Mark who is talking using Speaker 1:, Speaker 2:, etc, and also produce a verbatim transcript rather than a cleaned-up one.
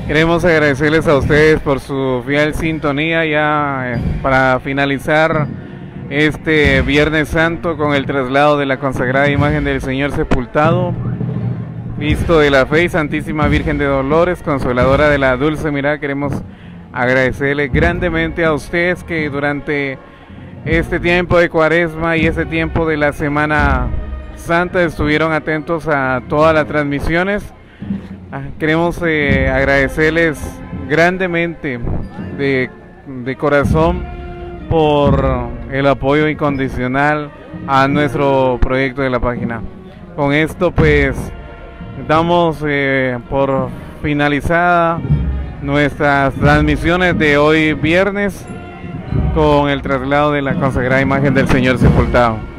Speaker 1: Queremos agradecerles a ustedes por su fiel sintonía ya eh, para finalizar este Viernes Santo con el traslado de la consagrada imagen del Señor sepultado, Cristo de la Fe y Santísima Virgen de Dolores, Consoladora de la Dulce Mirada. Queremos agradecerle grandemente a ustedes que durante este tiempo de Cuaresma y este tiempo de la Semana Santa estuvieron atentos a todas las transmisiones. Queremos eh, agradecerles grandemente de, de corazón por el apoyo incondicional a nuestro proyecto de la página. Con esto pues damos eh, por finalizada nuestras transmisiones de hoy viernes con el traslado de la consagrada imagen del Señor sepultado.